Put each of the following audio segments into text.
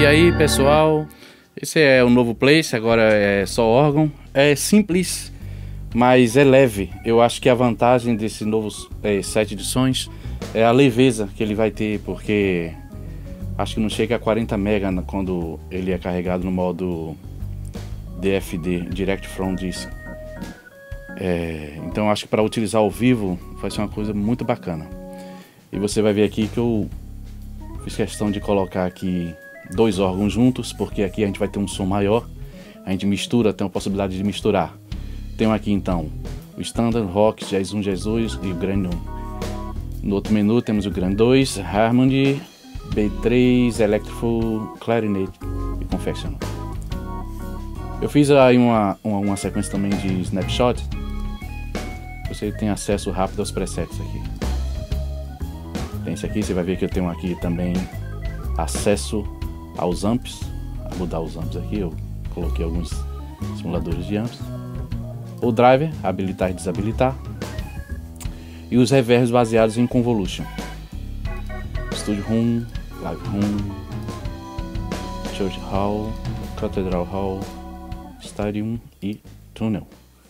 E aí pessoal, esse é o novo Place, agora é só órgão, é simples, mas é leve. Eu acho que a vantagem desse novo set de sons é a leveza que ele vai ter, porque acho que não chega a 40 MB quando ele é carregado no modo DFD, Direct From Disk. Então acho que para utilizar ao vivo vai ser uma coisa muito bacana. E você vai ver aqui que eu fiz questão de colocar aqui dois órgãos juntos, porque aqui a gente vai ter um som maior. A gente mistura, tem a possibilidade de misturar. Tenho aqui então o Standard, Rock, Jazz 1, Jazz 2 e o Grand 1. No outro menu temos o Grand 2, Harmony, B3, Electrical, Clarinet e Confessional. Eu fiz aí uma sequência também de snapshot. Você tem acesso rápido aos presets aqui. Tem esse aqui, você vai ver que eu tenho aqui também acesso aos amps. A mudar os amps aqui, eu coloquei alguns simuladores de amps. O driver, habilitar e desabilitar. E os reverbs baseados em convolution. Studio Room, Live Room, Church Hall, Cathedral Hall, Stadium e Tunnel.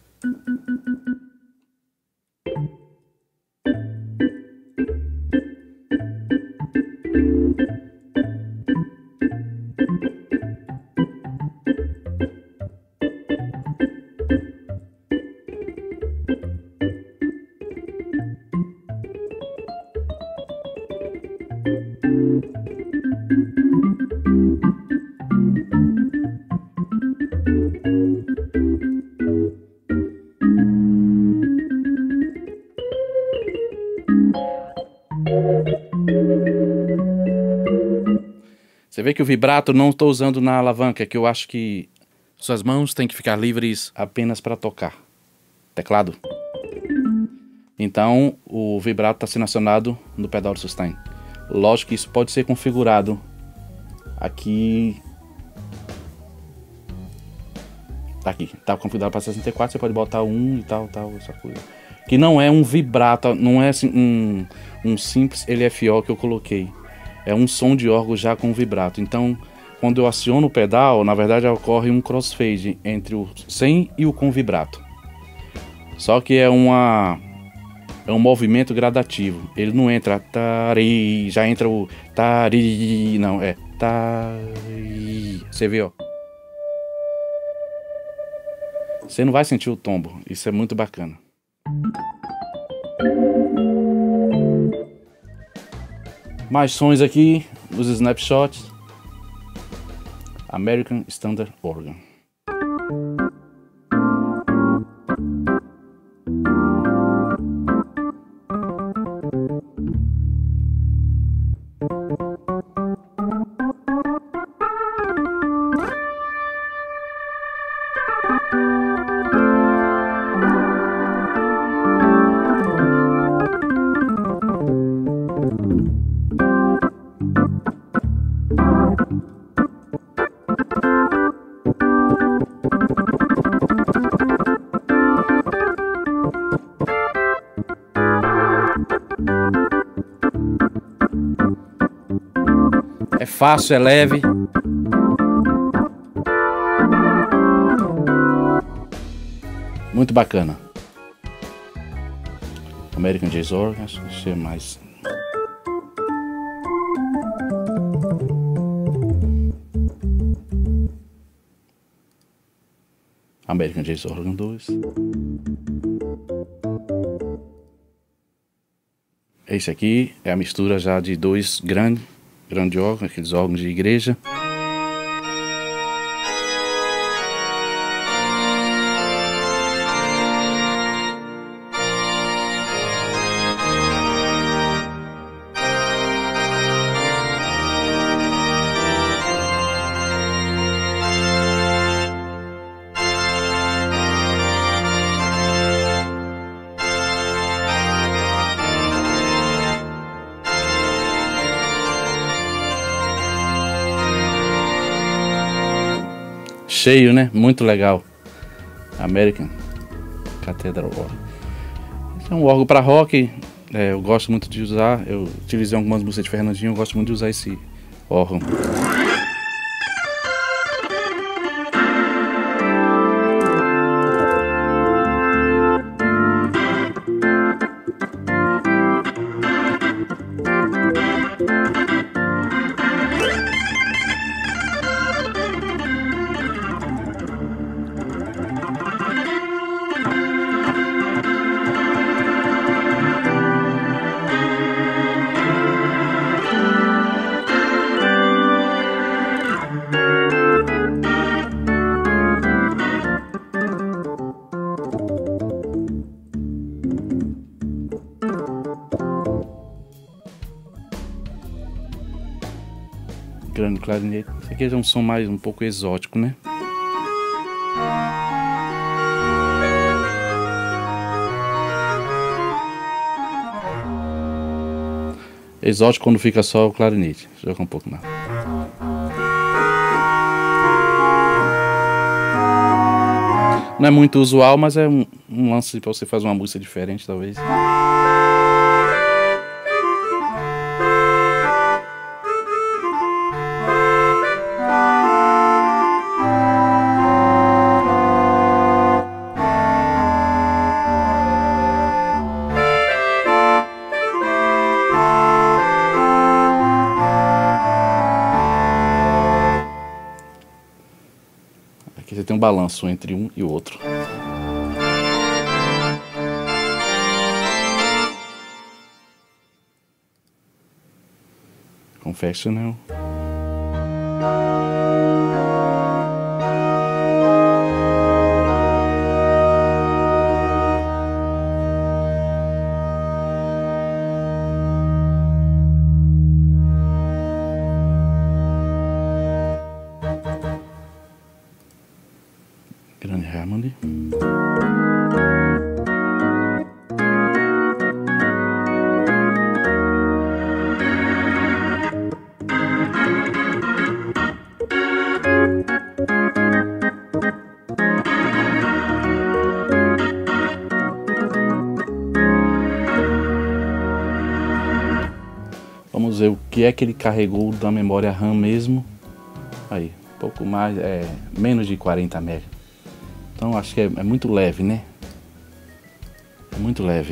Você vê que o vibrato não estou usando na alavanca, que eu acho que suas mãos têm que ficar livres apenas para tocar teclado. Então o vibrato está sendo acionado no pedal de sustain. Lógico que isso pode ser configurado aqui. Tá configurado para 64, você pode botar um e tal, essa coisa. Que não é um vibrato, não é assim, um simples LFO que eu coloquei. É um som de órgão já com vibrato. Então, quando eu aciono o pedal, na verdade ocorre um crossfade entre o sem e o com vibrato. Só que é um movimento gradativo. Ele não entra tari, já entra o tari, não, é tari. Você vê, ó. Você não vai sentir o tombo. Isso é muito bacana. Mais sons aqui, os snapshots. American Standard Organ. É fácil, é leve. Muito bacana. American Jazz Organ, acho que isso é mais. American Jazz Organ 2. Esse aqui é a mistura já de dois grandes órgãos, aqueles órgãos de igreja. Cheio, né? Muito legal. American Cathedral Organ. É um órgão para rock. Eu gosto muito de usar. Eu utilizei algumas músicas de Fernandinho. Eu gosto muito de usar esse órgão. grande clarinete. Esse aqui é um som mais um pouco exótico, né? Exótico quando fica só o clarinete. Joga um pouco mais. Não é muito usual, mas é um lance para você fazer uma música diferente, talvez. Aqui você tem um balanço entre um e o outro. Confessional. Grande harmony. Vamos ver o que é que ele carregou da memória RAM mesmo. Aí, pouco mais, menos de 40 MB. Então acho que é muito leve, né? É muito leve.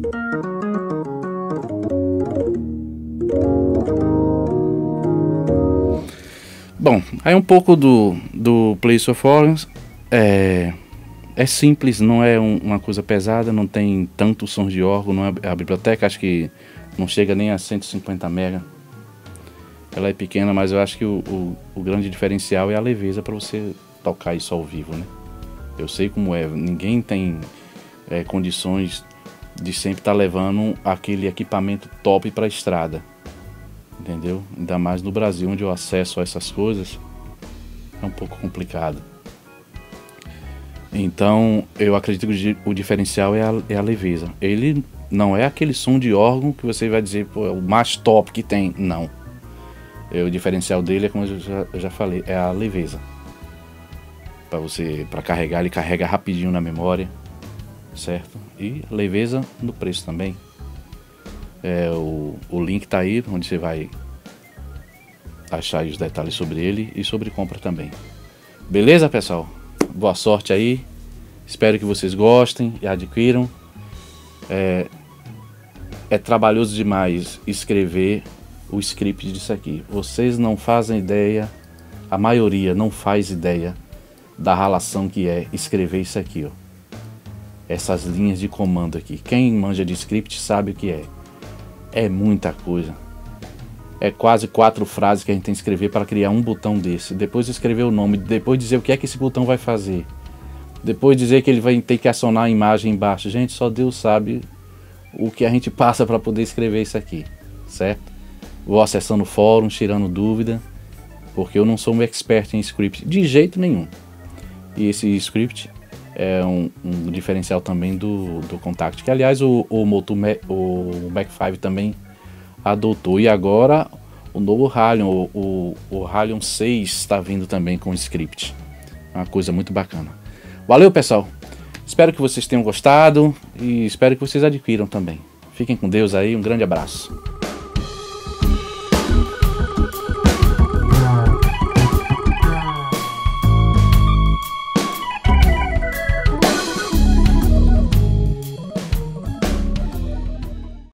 Bom, aí um pouco do Place of Organs. É simples, não é uma coisa pesada, não tem tantos sons de órgão, não é a biblioteca, acho que não chega nem a 150 MB. Ela é pequena, mas eu acho que o grande diferencial é a leveza para você tocar isso ao vivo, né? Eu sei como é, ninguém tem condições de sempre estar levando aquele equipamento top para a estrada, entendeu? Ainda mais no Brasil, onde o acesso a essas coisas é um pouco complicado. Então, eu acredito que o diferencial é a leveza. Ele não é aquele som de órgão que você vai dizer, pô, é o mais top que tem, não. O diferencial dele é, como eu já falei, é a leveza. Para carregar, ele carrega rapidinho na memória, certo? E leveza no preço também. O link tá aí, onde você vai achar os detalhes sobre ele e sobre compra também. Beleza, pessoal? Boa sorte aí. Espero que vocês gostem e adquiram. É trabalhoso demais escrever o script disso aqui. Vocês não fazem ideia, a maioria não faz ideia da relação que é escrever isso aqui, ó. Essas linhas de comando aqui. Quem manja de script sabe o que é. É muita coisa. É quase 4 frases que a gente tem que escrever para criar um botão desse. Depois escrever o nome, depois dizer o que é que esse botão vai fazer. Depois dizer que ele vai ter que acionar a imagem embaixo. Gente, só Deus sabe o que a gente passa para poder escrever isso aqui, certo? Vou acessando fóruns, tirando dúvida, porque eu não sou um expert em script de jeito nenhum. E esse script é um diferencial também do Kontakt, que aliás o Mac 5 também adotou. E agora o novo Halion, o Halion 6 está vindo também com script. É uma coisa muito bacana. Valeu, pessoal! Espero que vocês tenham gostado e espero que vocês adquiram também. Fiquem com Deus aí, um grande abraço.